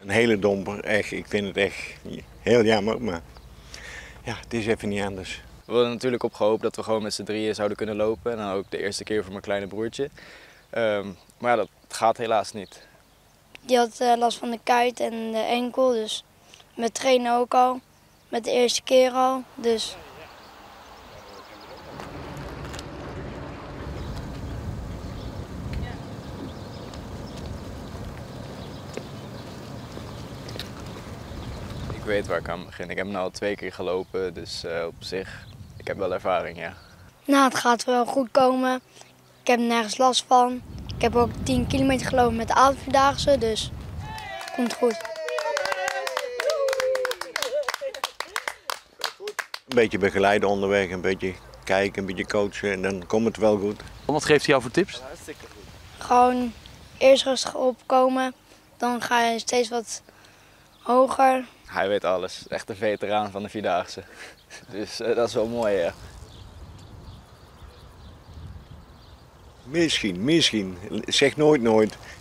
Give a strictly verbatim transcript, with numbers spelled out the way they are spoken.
Een hele domper, echt. Ik vind het echt heel jammer, maar ja, het is even niet anders. We hadden natuurlijk op gehoopt dat we gewoon met z'n drieën zouden kunnen lopen. En dan ook de eerste keer voor mijn kleine broertje. Um, maar ja, dat gaat helaas niet. Die had uh, last van de kuit en de enkel, dus met trainen ook al. Met de eerste keer al, dus... Ik weet waar ik aan begin. Ik heb nu al twee keer gelopen, dus uh, op zich, ik heb wel ervaring, ja. Nou, het gaat wel goed komen. Ik heb nergens last van. Ik heb ook tien kilometer gelopen met de avondvierdaagse, dus het komt goed. Een beetje begeleiden onderweg, een beetje kijken, een beetje coachen en dan komt het wel goed. Wat geeft hij jou voor tips? Gewoon eerst rustig opkomen, dan ga je steeds wat hoger. Hij weet alles, echt een veteraan van de Vierdaagse. Dus uh, dat is wel mooi, ja. Misschien, misschien. Zeg nooit nooit.